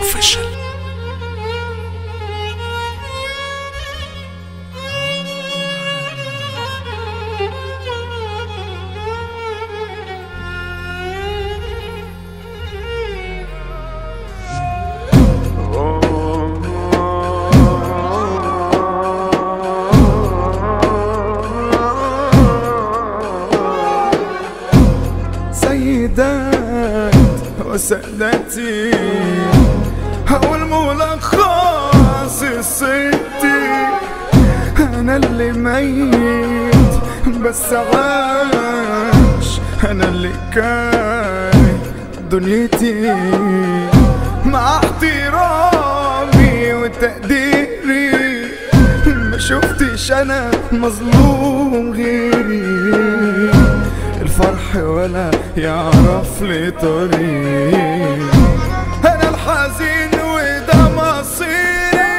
اوفيشال. سيدات وسادتي والملخص الستي، أنا اللي ميت بس عاش، أنا اللي كاره دنيتي، مع احترامي وتقديري ما شفتش أنا مظلوم غيري، الفرح ولا يعرف لي طريق، أنا الحزين وده مصيري.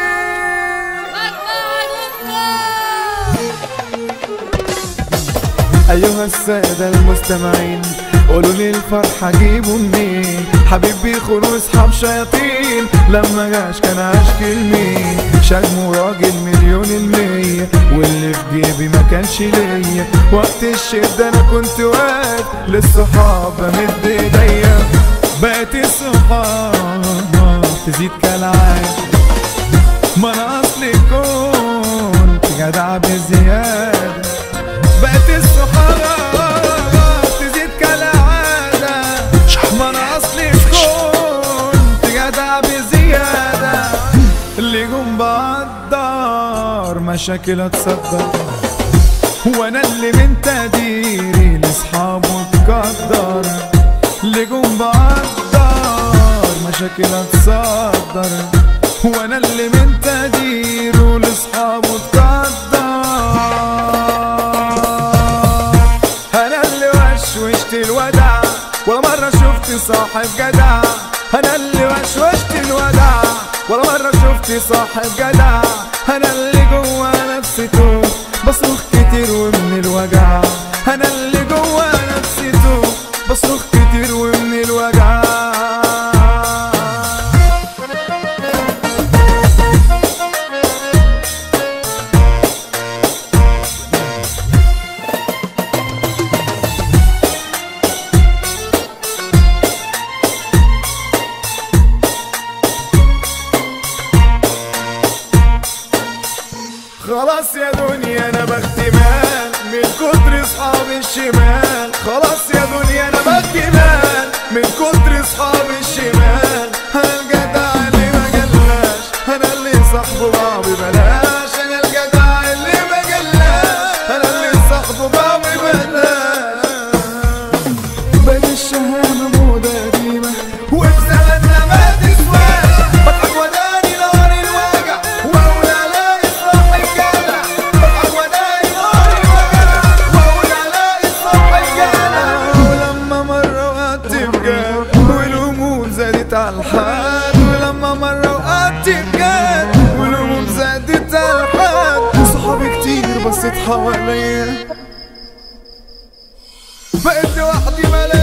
أيها السادة المستمعين، قولوا لي الفرح اجيبه منين؟ حبيبي خلوا اصحاب شياطين، لما جاش كان اشكي لمين؟ شجمه راجل مليون المية، واللي في جيبي ما كانش ليا، وقت الشدة انا كنت واقف للصحاب بمد ايديا، بقت الصحاب تزيد كالعادة، ما انا اصلي كنت جدع بزيادة، بقت الصحاب تزيد كالعادة، ما انا اصلي كنت جدع بزيادة، اللي جم بقدر مشاكل اتصدر، وانا اللي من تقديري لاصحابه اتقدر، اللي جم بقدر مشاكل اتصدر، وانا اللي من تقديره لاصحابه اتقدر، انا اللي وشوشت الوداع ولا مرة شفت صاحب جدع، انا اللي وشوشت الوداع ولا مرة شفت صاحب جدع، انا اللي جوا نفسي توه بصرخ كتير ومن الوجع، انا اللي جوا نفسي توه بصرخ كتير ومن الوجع. خلاص يا دنيا انا بختي مال من كتر اصحاب الشمال، خلاص يا دنيا انا بختي مال من كتر اصحاب الشمال، انا الجدع اللي ما جلاش، انا اللي صاحبه بعضي بلاش، انا الجدع اللي ما جلاش، انا اللي صاحبه بعضي بلاش، بقت الشهامة موضة قديمة وفي زماننا ما تسواش، بضحك وداني نار الوجع واقول الاقي صاحب جدع، بضحك وداني نار الوجع واقول الاقي صاحب جدع، ولما مرة وقعدت بجد والهموم زادت على الحد، ولما مرة وقعدت بجد والهموم زادت على الحد، صحابي كتير بصيت حواليا بقيت لوحدي ملاك